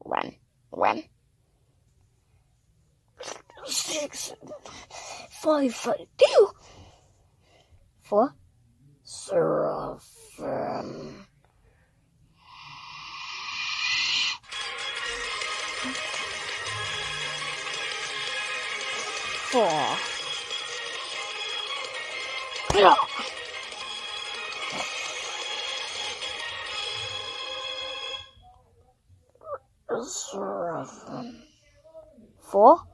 One. 6, 5, 2, 4, 0, 4. Yeah. 7, 4.